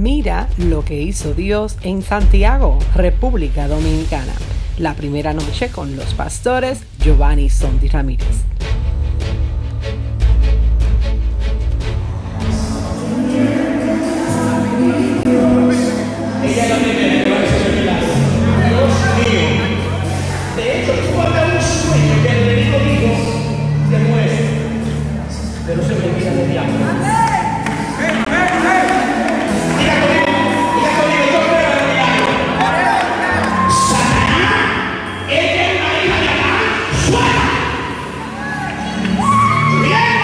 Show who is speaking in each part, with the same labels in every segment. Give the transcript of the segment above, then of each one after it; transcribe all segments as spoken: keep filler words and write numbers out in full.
Speaker 1: Mira lo que hizo Dios en Santiago, República Dominicana. La primera noche con los pastores Giovanni Sondi Ramírez.
Speaker 2: Ella es la primera que va a hacer el milagro. Dios mío. De hecho, tú vas a dar un sueño que el enemigo dijo, te mueres. Pero se me olvida del diablo. Diga conmigo, diga conmigo, yo creo en el diablo. Satanás, ella es la hija de Adán, suena. Bien.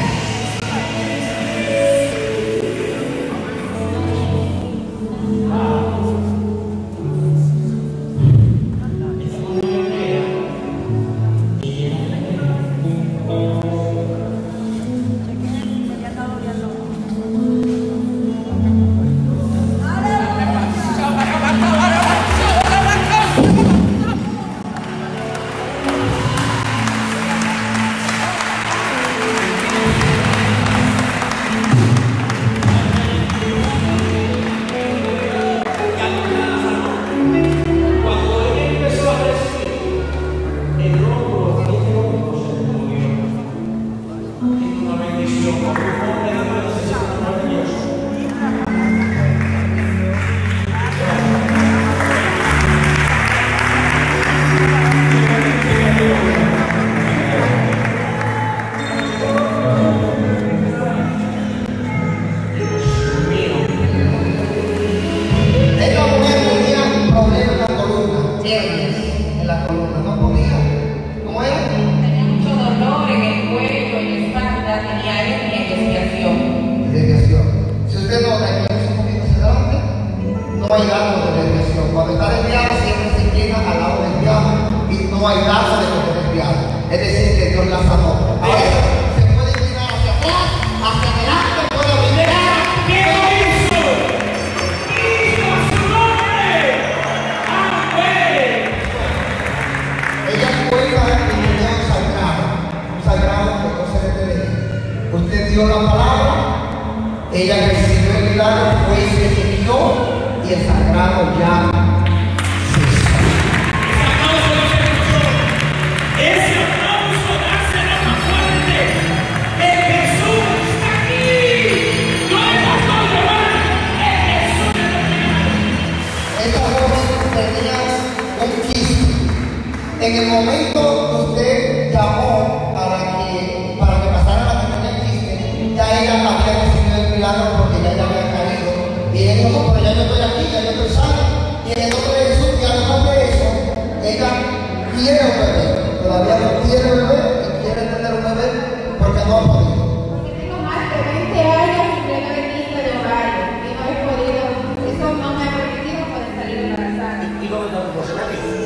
Speaker 3: En el momento que usted llamó para que, para que pasara la pequeña quiste, ya ella había recibido el milagro porque ya ella había caído. Y ella dijo, no, pero ya yo estoy aquí, ya yo estoy sana. Y en el nombre de Jesús, y además de eso, ella quiere un bebé. Todavía no quiere un bebé, y quiere tener un bebé porque no ha podido.
Speaker 4: Porque tengo más de veinte años sufriendo de quiste de ovario y no he podido, eso no me ha permitido poder salir embarazada.
Speaker 2: ¿Y dónde está tu cosa?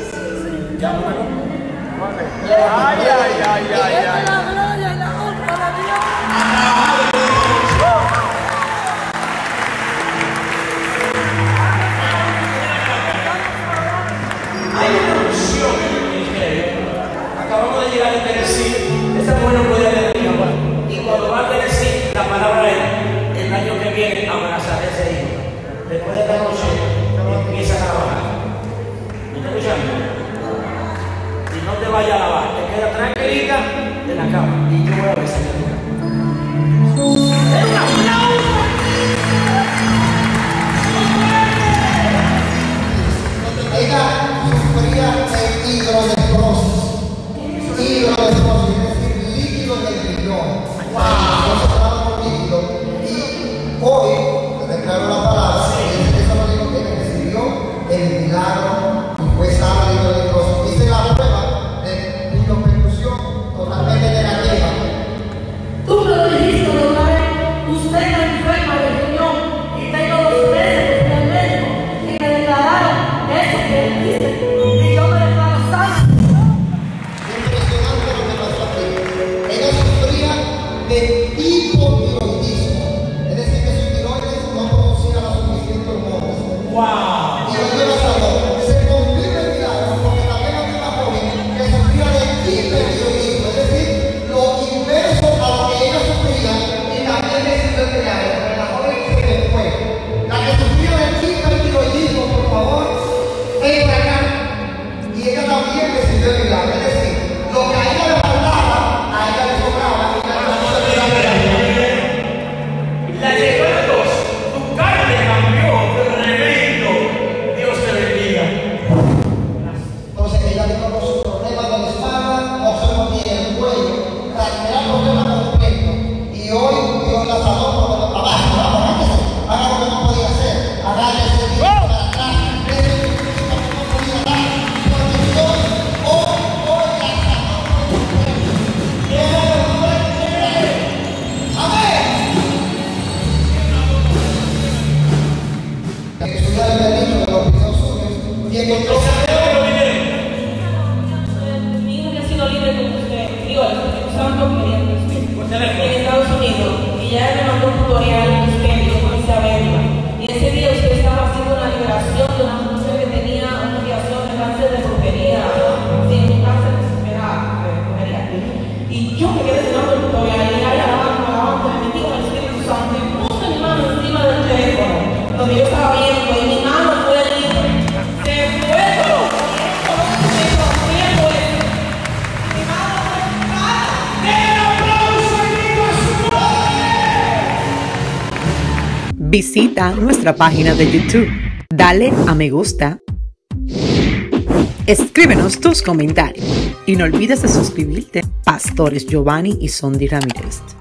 Speaker 2: Ya, bueno.
Speaker 5: Ay, ay, ay, ay, ay. La gloria y la honra de Dios.
Speaker 2: Hay una unción en el ministerio. Acabamos de llegar a Tennessee. Esta mujer no podía leer mi papá. Y cuando va a Tennessee, la palabra es el año que viene abrazar a ese hijo. Después de esta noche, empiezan a trabajar. ¿Me está escuchando? No te vayas a lavar, te quedas tranquilita en la cama y yo voy a besar tu cama. ¡Es un aplauso!
Speaker 3: Ella sufría de hidronephrosis. Hidronephrosis, es decir, líquido en el riñón. Nosotros estábamos líquidos y hoy, te declaro la palabra, ella lo dijo que recibió el milagro y fue sana de hidronephrosis. Dice la prueba. Totalmente negativa.
Speaker 5: Tú me lo dijiste una vez, usted está enferma del riñón y tengo dos meses en el médico y me declararon eso que él dice y yo me declaro sana.
Speaker 3: Impresionante lo que pasó aquí. Ella sufría de hipotiroidismo, es decir, que su tiroides no producía la suficiente hormonas.
Speaker 2: ¡Wow!
Speaker 3: Y el Dios sanó. Se confirma el milagro porque también había una joven que sufría de hipertiroidismo. Es decir, lo inverso a lo que ella sufría y también recibió el milagro. Pero la joven se le fue. La que sufría
Speaker 5: en Estados Unidos y ya me mandó un tutorial en usted y yo comencé a verla. Y ese día usted estaba haciendo una liberación de una mujer que tenía una reacción de cáncer de brujería, sí, un cáncer de brujería. Y yo me quedé mirando el tutorial y ahí alabando, alabando, me metí con el Espíritu Santo y puse mi mano encima del teléfono donde yo estaba viendo y mi mano fue libre. Se fue todo.
Speaker 1: Visita nuestra página de YouTube, dale a me gusta, escríbenos tus comentarios y no olvides de suscribirte. Pastores Giovanni y Sondi Ramírez.